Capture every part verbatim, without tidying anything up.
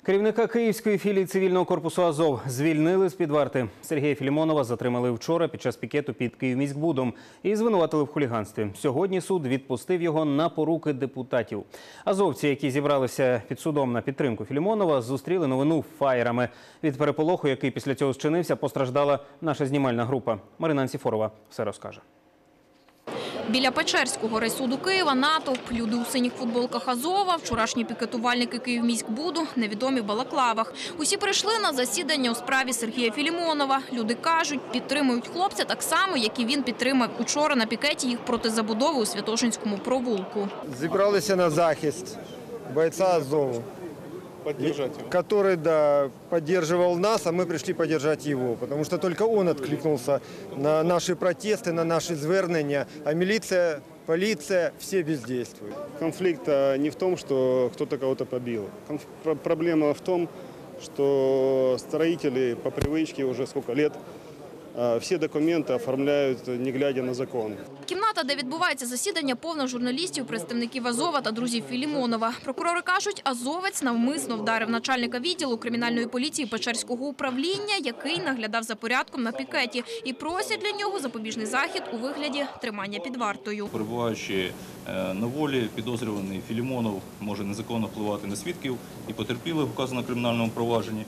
Керівника Київської філії цивільного корпусу «Азов» звільнили з-під варти. Сергія Філімонова затримали вчора під час пікету під Київміськбудом і звинуватили в хуліганстві. Сьогодні суд відпустив його на поруки депутатів. Азовці, які зібралися під судом на підтримку Філімонова, зустріли новину фаєрами. Від переполоху, який після цього зчинився, постраждала наша знімальна група. Марина Анціфорова все розкаже. Біля Печерського райсуду Києва натовп, люди у синіх футболках Азова, вчорашні пікетувальники Київміськбуду, невідомі в балаклавах. Усі прийшли на засідання у справі Сергія Філімонова. Люди кажуть, підтримують хлопця так само, як і він підтримав учора на пікеті їх проти забудови у Святошинському провулку. Зібралися на захист бойця Азову, который, да, поддерживал нас, а мы пришли поддержать его, потому что только он откликнулся на наши протесты, на наши звернения, а милиция, полиция, все бездействуют. Конфликт не в том, что кто-то кого-то побил. Проблема в том, что строители по привычке уже сколько лет всі документи оформляють, не глядя на закон. Кімната, де відбувається засідання, повна журналістів, представників Азова та друзів Філімонова. Прокурори кажуть, азовець навмисно вдарив начальника відділу кримінальної поліції Печерського управління, який наглядав за порядком на пікеті, і просять для нього запобіжний захід у вигляді тримання під вартою. Перебуваючи на волі, підозрюваний Філімонов може незаконно впливати на свідків і потерпілих, вказано в кримінальному провадженні,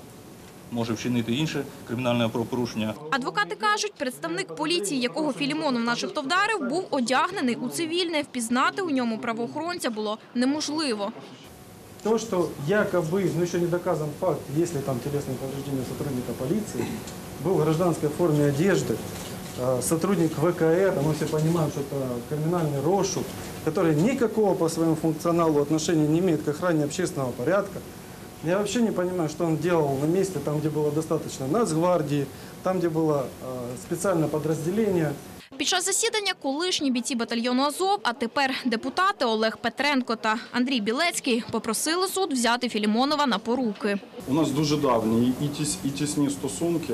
може вчинити інше кримінальне правопорушення. Адвокати кажуть, представник поліції, якого Філімонов начебто вдарив, був одягнений у цивільне. Впізнати у ньому правоохоронця було неможливо. То, что якобы, ну еще не доказан факт, если там телесные повреждения сотрудника полиции, был в гражданской форме одежды, сотрудник ВКР, мы все понимаем, что это криминальный розшук, который никакого по своему функционалу отношения не имеет к охране общественного порядка. Я вообще не понимаю, что он делал на месте, там, где было достаточно нацгвардии, там, где было э, специальное подразделение. Під час засідання колишні бійці батальйону «Азов», а тепер депутати Олег Петренко та Андрій Білецький попросили суд взяти Філімонова на поруки. У нас дуже давні і, тіс, і тісні стосунки.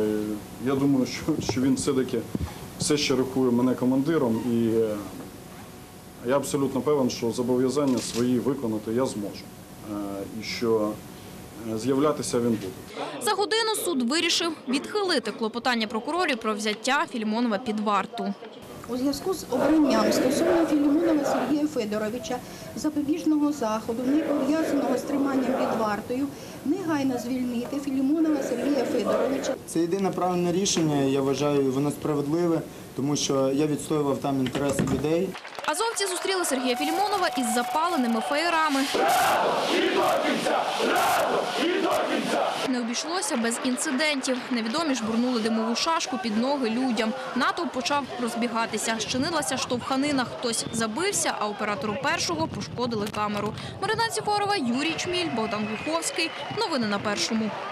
Я думаю, що, що він все-таки все ще рахує мене командиром. І я абсолютно певен, що зобов'язання свої виконати я зможу. І що з'являтися він буде. За годину суд вирішив відхилити клопотання прокурорів про взяття Філімонова під варту. У зв'язку з обранням стосовно Філімонова Сергія Федоровича запобіжного заходу, не пов'язаного з триманням під вартою, негайно звільнити Філімонова Сергія Федоровича. Це єдине правильне рішення, я вважаю, воно справедливе, тому що я відстоював там інтереси людей. Азовці зустріли Сергія Філімонова із запаленими фаєрами. Не обійшлося без інцидентів. Невідомі жбурнули димову шашку під ноги людям. Натовп почав розбігатися. Щинилася штовханина. Хтось забився, а оператору першого пошкодили камеру. Марина Анціфорова, Юрій Чміль, Богдан Глуховський. Новини на Першому.